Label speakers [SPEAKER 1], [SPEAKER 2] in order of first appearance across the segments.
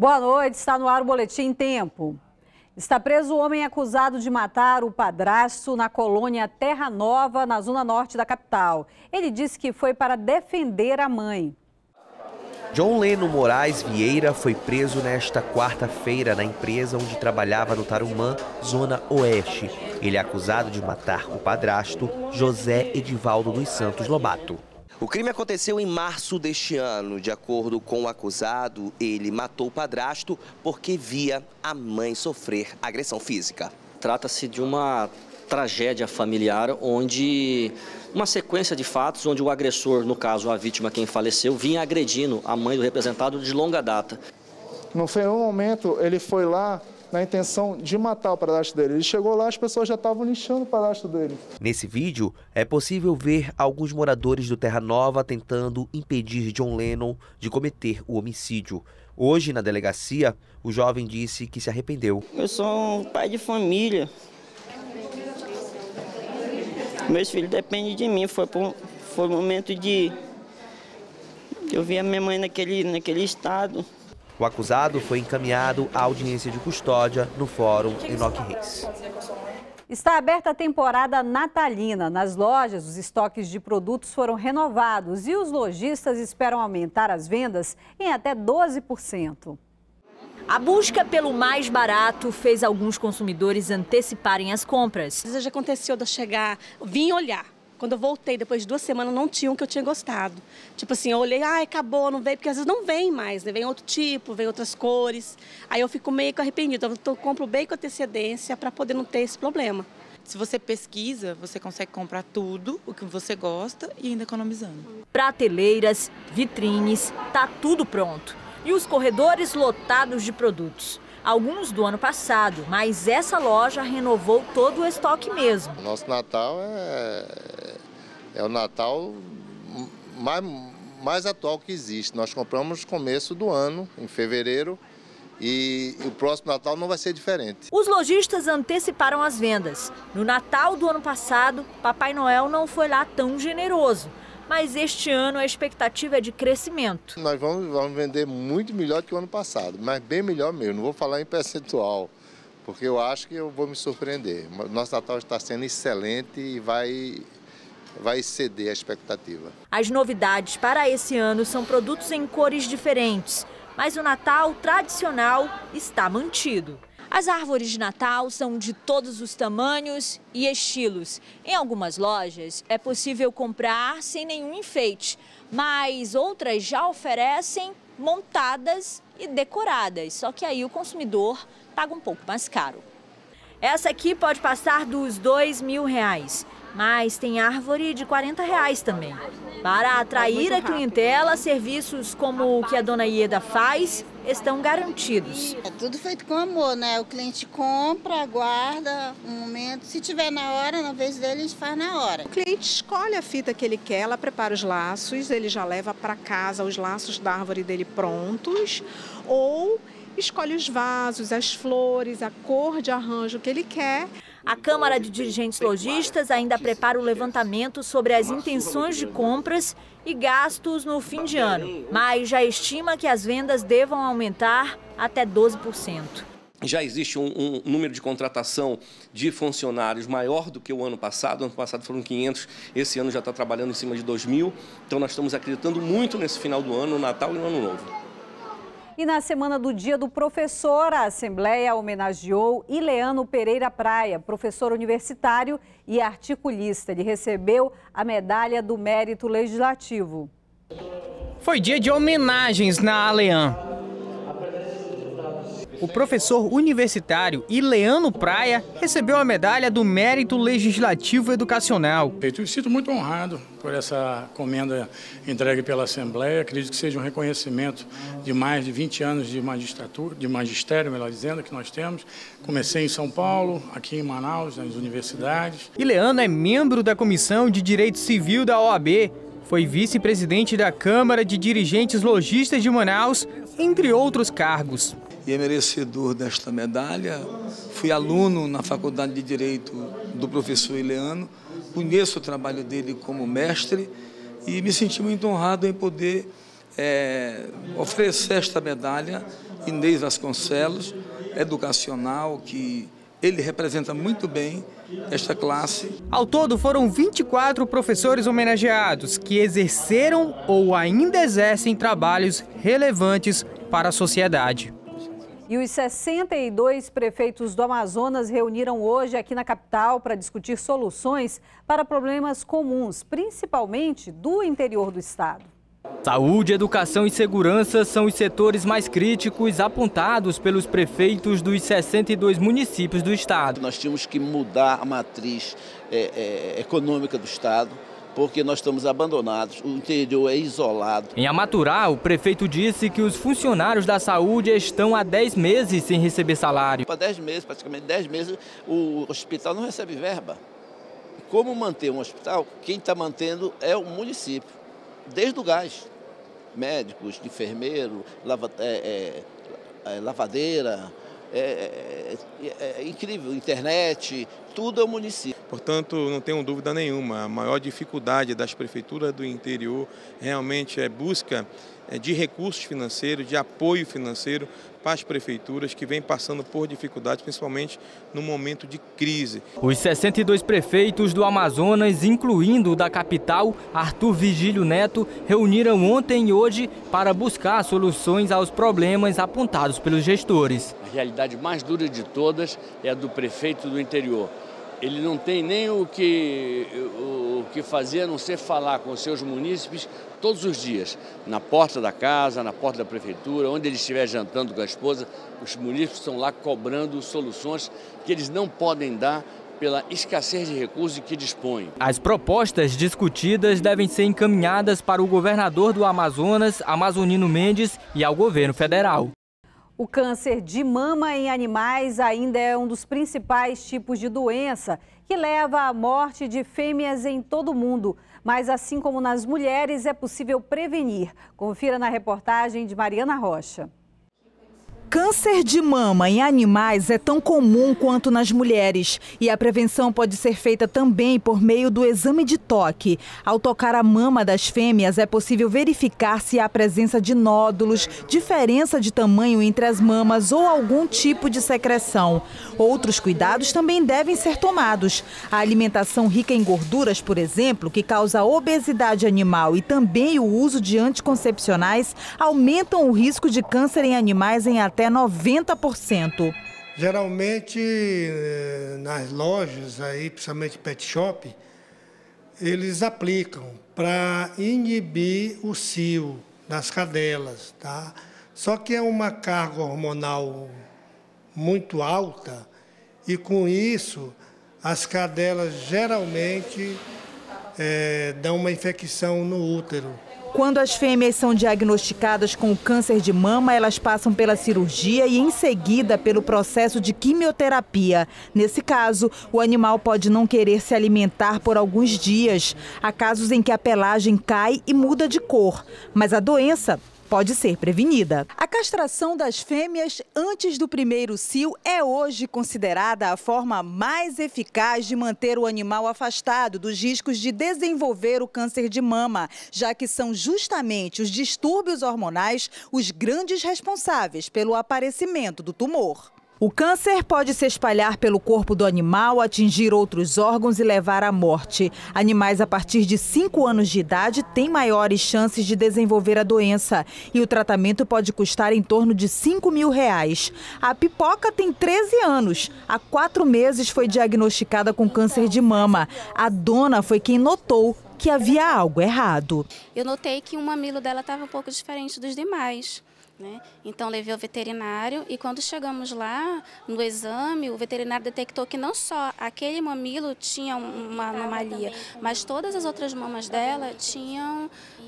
[SPEAKER 1] Boa noite, está no ar o Boletim em Tempo. Está preso o homem acusado de matar o padrasto na colônia Terra Nova, na zona norte da capital. Ele disse que foi para defender a mãe.
[SPEAKER 2] John Leno Moraes Vieira foi preso nesta quarta-feira na empresa onde trabalhava no Tarumã, zona oeste. Ele é acusado de matar o padrasto, José Edivaldo dos Santos Lobato.
[SPEAKER 3] O crime aconteceu em março deste ano. De acordo com o acusado, ele matou o padrasto porque via a mãe sofrer agressão física.
[SPEAKER 4] Trata-se de uma tragédia familiar onde uma sequência de fatos onde o agressor, no caso a vítima, quem faleceu, vinha agredindo a mãe do representado de longa data.
[SPEAKER 5] No primeiro momento, ele foi lá na intenção de matar o padrasto dele. Ele chegou lá, as pessoas já estavam lixando o padrasto dele.
[SPEAKER 2] Nesse vídeo, é possível ver alguns moradores do Terra Nova tentando impedir John Lennon de cometer o homicídio. Hoje, na delegacia, o jovem disse que se arrependeu.
[SPEAKER 6] Eu sou um pai de família. Meus filhos dependem de mim. Foi um momento de... Eu vi a minha mãe naquele estado.
[SPEAKER 2] O acusado foi encaminhado à audiência de custódia no Fórum Enoque Reis.
[SPEAKER 1] Está aberta a temporada natalina. Nas lojas, os estoques de produtos foram renovados e os lojistas esperam aumentar as vendas em até 12%.
[SPEAKER 7] A busca pelo mais barato fez alguns consumidores anteciparem as compras.
[SPEAKER 8] Já aconteceu de eu chegar, vim olhar. Quando eu voltei, depois de 2 semanas, não tinha um que eu tinha gostado. Tipo assim, eu olhei, acabou, não veio, porque às vezes não vem mais, né? Vem outro tipo, vem outras cores. Aí eu fico meio que arrependida. Então eu compro bem com antecedência para poder não ter esse problema.
[SPEAKER 9] Se você pesquisa, você consegue comprar tudo o que você gosta e ainda economizando.
[SPEAKER 7] Prateleiras, vitrines, tá tudo pronto. E os corredores lotados de produtos. Alguns do ano passado, mas essa loja renovou todo o estoque mesmo.
[SPEAKER 10] Nosso Natal é o Natal mais atual que existe. Nós compramos no começo do ano, em fevereiro, e o próximo Natal não vai ser diferente.
[SPEAKER 7] Os lojistas anteciparam as vendas. No Natal do ano passado, Papai Noel não foi lá tão generoso. Mas este ano a expectativa é de crescimento.
[SPEAKER 10] Nós vamos vender muito melhor do que o ano passado, mas bem melhor mesmo. Não vou falar em percentual, porque eu acho que eu vou me surpreender. Nosso Natal está sendo excelente e vai exceder a expectativa.
[SPEAKER 7] As novidades para esse ano são produtos em cores diferentes, mas o Natal tradicional está mantido. As árvores de Natal são de todos os tamanhos e estilos. Em algumas lojas é possível comprar sem nenhum enfeite, mas outras já oferecem montadas e decoradas, só que aí o consumidor paga um pouco mais caro. Essa aqui pode passar dos R$2.000, mas tem árvore de R$40 também. Para atrair a clientela, serviços como o que a dona Ieda faz estão garantidos.
[SPEAKER 11] É tudo feito com amor, né? O cliente compra, aguarda um momento. Se tiver na hora, na vez dele, a gente faz na hora.
[SPEAKER 12] O cliente escolhe a fita que ele quer, ela prepara os laços, ele já leva para casa os laços da árvore dele prontos, ou escolhe os vasos, as flores, a cor de arranjo que ele quer.
[SPEAKER 7] A Câmara de Dirigentes Lojistas ainda prepara o levantamento sobre as intenções de compras e gastos no fim de ano, mas já estima que as vendas devam aumentar até 12%.
[SPEAKER 13] Já existe um número de contratação de funcionários maior do que o ano passado. O ano passado foram 500, esse ano já está trabalhando em cima de 2.000. Então nós estamos acreditando muito nesse final do ano, no Natal e no Ano Novo.
[SPEAKER 1] E na semana do Dia do Professor, a Assembleia homenageou Ileano Pereira Praia, professor universitário e articulista. Ele recebeu a Medalha do Mérito Legislativo.
[SPEAKER 14] Foi dia de homenagens na ALEAN. O professor universitário Ileano Praia recebeu a Medalha do Mérito Legislativo Educacional.
[SPEAKER 15] Eu me sinto muito honrado por essa comenda entregue pela Assembleia. Acredito que seja um reconhecimento de mais de 20 anos de magistratura, de magistério, melhor dizendo, que nós temos. Comecei em São Paulo, aqui em Manaus, nas universidades.
[SPEAKER 14] Ileano é membro da Comissão de Direito Civil da OAB. Foi vice-presidente da Câmara de Dirigentes Lojistas de Manaus, entre outros cargos.
[SPEAKER 16] E é merecedor desta medalha. Fui aluno na Faculdade de Direito do professor Ileano, conheço o trabalho dele como mestre e me senti muito honrado em poder oferecer esta medalha Inês Vasconcelos, educacional, que ele representa muito bem esta classe.
[SPEAKER 14] Ao todo, foram 24 professores homenageados que exerceram ou ainda exercem trabalhos relevantes para a sociedade.
[SPEAKER 1] E os 62 prefeitos do Amazonas reuniram hoje aqui na capital para discutir soluções para problemas comuns, principalmente do interior do estado.
[SPEAKER 17] Saúde, educação e segurança são os setores mais críticos apontados pelos prefeitos dos 62 municípios do estado.
[SPEAKER 18] Nós tínhamos que mudar a matriz econômica do estado, porque nós estamos abandonados, o interior é isolado.
[SPEAKER 17] Em Amaturá, o prefeito disse que os funcionários da saúde estão há 10 meses sem receber salário.
[SPEAKER 18] Há 10 meses, praticamente 10 meses, o hospital não recebe verba. Como manter um hospital? Quem está mantendo é o município, desde o gás. Médicos, enfermeiro, lavadeira, é incrível, internet, tudo é o município.
[SPEAKER 19] Portanto, não tenho dúvida nenhuma, a maior dificuldade das prefeituras do interior realmente é busca de recursos financeiros, de apoio financeiro para as prefeituras que vêm passando por dificuldades, principalmente no momento de crise.
[SPEAKER 17] Os 62 prefeitos do Amazonas, incluindo o da capital, Arthur Vigílio Neto, reuniram ontem e hoje para buscar soluções aos problemas apontados pelos gestores.
[SPEAKER 20] A realidade mais dura de todas é a do prefeito do interior. Ele não tem nem o que fazer, a não ser falar com os seus munícipes todos os dias, na porta da casa, na porta da prefeitura, onde ele estiver jantando com a esposa, os munícipes estão lá cobrando soluções que eles não podem dar pela escassez de recursos que dispõem.
[SPEAKER 17] As propostas discutidas devem ser encaminhadas para o governador do Amazonas, Amazonino Mendes, e ao governo federal.
[SPEAKER 1] O câncer de mama em animais ainda é um dos principais tipos de doença que leva à morte de fêmeas em todo o mundo. Mas assim como nas mulheres, é possível prevenir. Confira na reportagem de Mariana Rocha.
[SPEAKER 21] Câncer de mama em animais é tão comum quanto nas mulheres e a prevenção pode ser feita também por meio do exame de toque. Ao tocar a mama das fêmeas, é possível verificar se há presença de nódulos, diferença de tamanho entre as mamas ou algum tipo de secreção. Outros cuidados também devem ser tomados. A alimentação rica em gorduras, por exemplo, que causa obesidade animal, e também o uso de anticoncepcionais aumentam o risco de câncer em animais em até 90%.
[SPEAKER 22] Geralmente, nas lojas, aí, principalmente pet shop, eles aplicam para inibir o cio das cadelas, tá? Só que é uma carga hormonal muito alta e, com isso, as cadelas geralmente dão uma infecção no útero.
[SPEAKER 21] Quando as fêmeas são diagnosticadas com o câncer de mama, elas passam pela cirurgia e, em seguida, pelo processo de quimioterapia. Nesse caso, o animal pode não querer se alimentar por alguns dias. Há casos em que a pelagem cai e muda de cor, mas a doença pode ser prevenida. A castração das fêmeas antes do primeiro cio é hoje considerada a forma mais eficaz de manter o animal afastado dos riscos de desenvolver o câncer de mama, já que são justamente os distúrbios hormonais os grandes responsáveis pelo aparecimento do tumor. O câncer pode se espalhar pelo corpo do animal, atingir outros órgãos e levar à morte. Animais a partir de 5 anos de idade têm maiores chances de desenvolver a doença e o tratamento pode custar em torno de R$5 mil. A Pipoca tem 13 anos. Há 4 meses foi diagnosticada com câncer de mama. A dona foi quem notou que havia algo errado.
[SPEAKER 23] Eu notei que o mamilo dela estava um pouco diferente dos demais. Então levei ao veterinário e quando chegamos lá no exame, o veterinário detectou que não só aquele mamilo tinha uma anomalia, mas todas as outras mamas dela tinham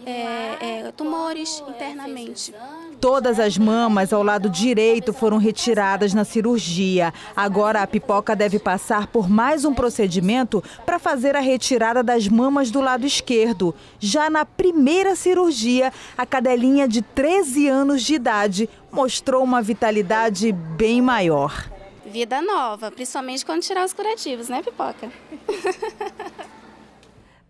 [SPEAKER 23] tumores internamente.
[SPEAKER 21] Todas as mamas ao lado direito foram retiradas na cirurgia. Agora a Pipoca deve passar por mais um procedimento para fazer a retirada das mamas do lado esquerdo. Já na primeira cirurgia, a cadelinha de 13 anos de idade mostrou uma vitalidade bem maior.
[SPEAKER 23] Vida nova, principalmente quando tirar os curativos, né, Pipoca?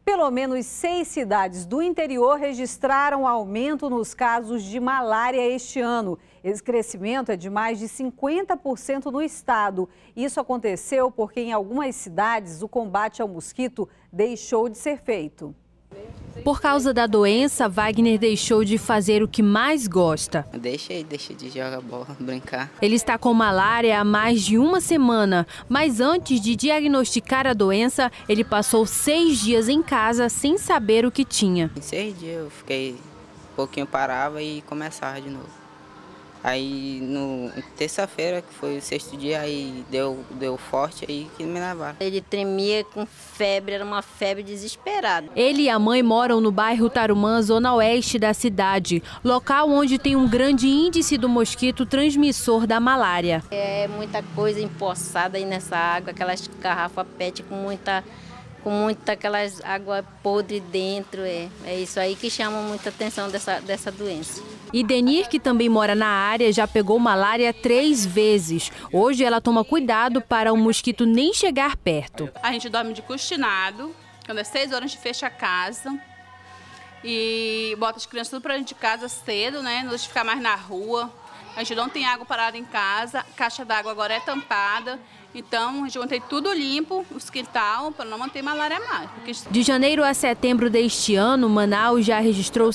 [SPEAKER 1] Pelo menos 6 cidades do interior registraram aumento nos casos de malária este ano. Esse crescimento é de mais de 50% no estado. Isso aconteceu porque em algumas cidades o combate ao mosquito deixou de ser feito.
[SPEAKER 3] Por causa da doença, Wagner deixou de fazer o que mais gosta.
[SPEAKER 4] Deixei de jogar bola, brincar.
[SPEAKER 3] Ele está com malária há mais de uma semana, mas antes de diagnosticar a doença, ele passou 6 dias em casa sem saber o que tinha.
[SPEAKER 4] Em 6 dias eu fiquei um pouquinho, parava e começava de novo. Aí, terça-feira, que foi o 6º dia, aí deu forte, aí que me levaram.
[SPEAKER 5] Ele tremia com febre, era uma febre desesperada.
[SPEAKER 3] Ele e a mãe moram no bairro Tarumã, zona oeste da cidade, local onde tem um grande índice do mosquito transmissor da malária.
[SPEAKER 5] É muita coisa empoçada aí nessa água, aquelas garrafas PET com muita aquelas água podre dentro. É isso aí que chama muita atenção dessa doença.
[SPEAKER 3] E Denir, que também mora na área, já pegou malária 3 vezes. Hoje ela toma cuidado para o mosquito nem chegar perto.
[SPEAKER 24] A gente dorme de cortinado, quando é 6 horas a gente fecha a casa e bota as crianças tudo pra dentro de casa cedo, né? Não deixa ficar mais na rua. A gente não tem água parada em casa, a caixa d'água agora é tampada. Então, a gente mantém tudo limpo, os quintal, para não manter malária mais.
[SPEAKER 3] De janeiro a setembro deste ano, Manaus já registrou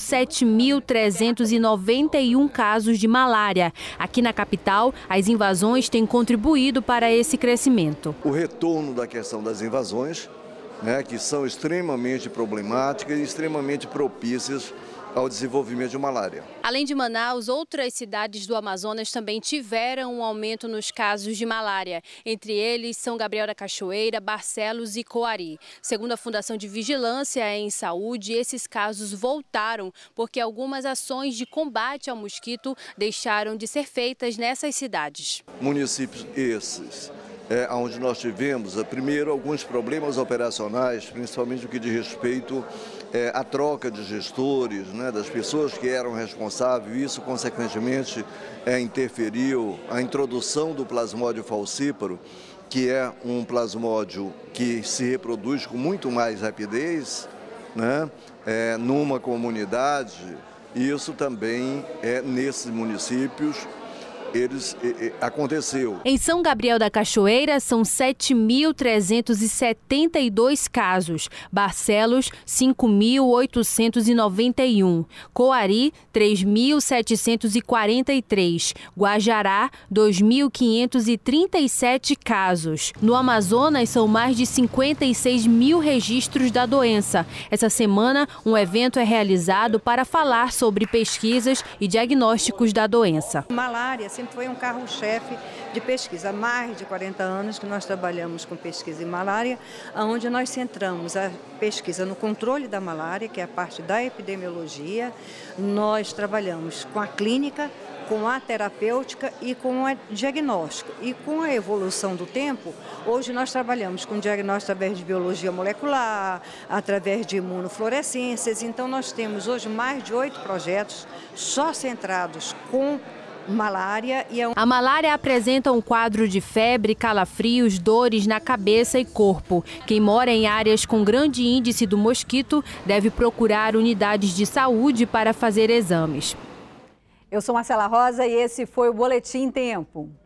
[SPEAKER 3] 7.391 casos de malária. Aqui na capital, as invasões têm contribuído para esse crescimento.
[SPEAKER 25] O retorno da questão das invasões, que são extremamente problemáticas e extremamente propícias ao desenvolvimento de malária.
[SPEAKER 3] Além de Manaus, outras cidades do Amazonas também tiveram um aumento nos casos de malária. Entre eles, São Gabriel da Cachoeira, Barcelos e Coari. Segundo a Fundação de Vigilância em Saúde, esses casos voltaram porque algumas ações de combate ao mosquito deixaram de ser feitas nessas cidades.
[SPEAKER 25] Municípios esses, onde nós tivemos, primeiro, alguns problemas operacionais, principalmente no que diz respeito à troca de gestores, das pessoas que eram responsáveis. Isso, consequentemente, interferiu a introdução do plasmódio falcíparo, que é um plasmódio que se reproduz com muito mais rapidez, numa comunidade. Isso também nesses municípios aconteceu.
[SPEAKER 3] Em São Gabriel da Cachoeira são 7.372 casos, Barcelos 5.891, Coari 3.743, Guajará 2.537 casos. No Amazonas são mais de 56 mil registros da doença. Essa semana um evento é realizado para falar sobre pesquisas e diagnósticos da doença.
[SPEAKER 26] Malária sempre foi um carro-chefe de pesquisa. Há mais de 40 anos que nós trabalhamos com pesquisa em malária, onde nós centramos a pesquisa no controle da malária, que é a parte da epidemiologia. Nós trabalhamos com a clínica, com a terapêutica e com o diagnóstico. E com a evolução do tempo, hoje nós trabalhamos com diagnóstico através de biologia molecular, através de imunofluorescências. Então nós temos hoje mais de 8 projetos só centrados com malária.
[SPEAKER 3] A malária apresenta um quadro de febre, calafrios, dores na cabeça e corpo. Quem mora em áreas com grande índice do mosquito deve procurar unidades de saúde para fazer exames.
[SPEAKER 1] Eu sou Marcela Rosa e esse foi o Boletim Tempo.